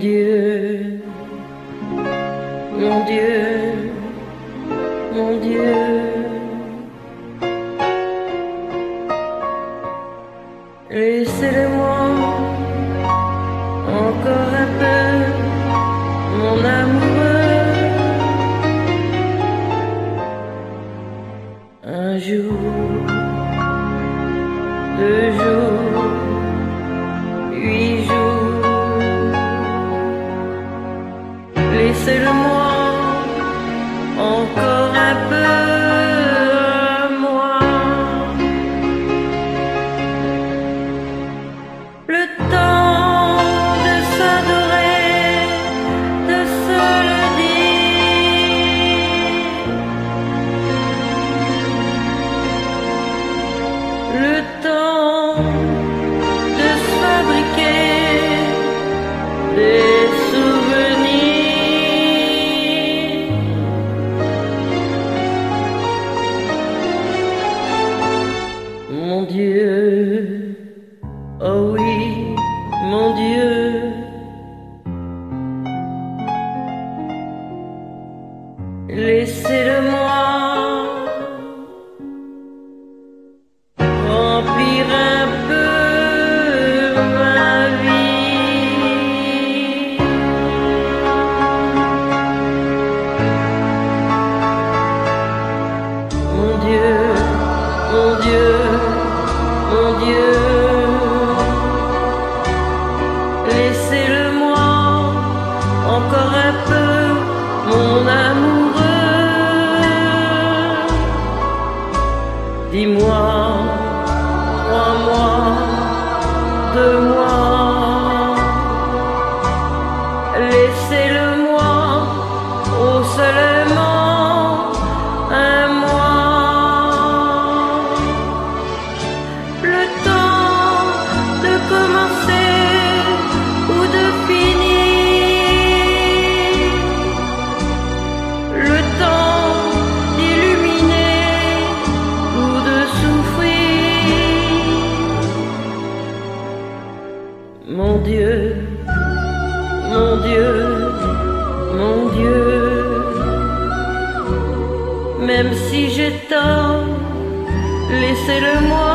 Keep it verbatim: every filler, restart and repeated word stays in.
Dieu, mon Dieu, mon Dieu. Laissez-le-moi encore un peu, mon amoureux. Un jour, deux jours, huit jours. Laissez-le-moi encore un peu à moi. Le temps de s'adorer, de se le dire. Le temps de se fabriquer des souvenirs. Mon Dieu, oh oui, mon Dieu. Laissez-le-moi remplir un peu ma vie. Mon Dieu, mon Dieu, mon Dieu. Laissez-le-moi encore un peu, mon amoureux. Dis-moi, trois mois, deux mois. Laissez-le-moi, oh seulement un mois. Le temps de commencer ou de finir, le temps d'illuminer ou de souffrir. Mon Dieu, mon Dieu, mon Dieu. Même si j'ai tort, laissez-le-moi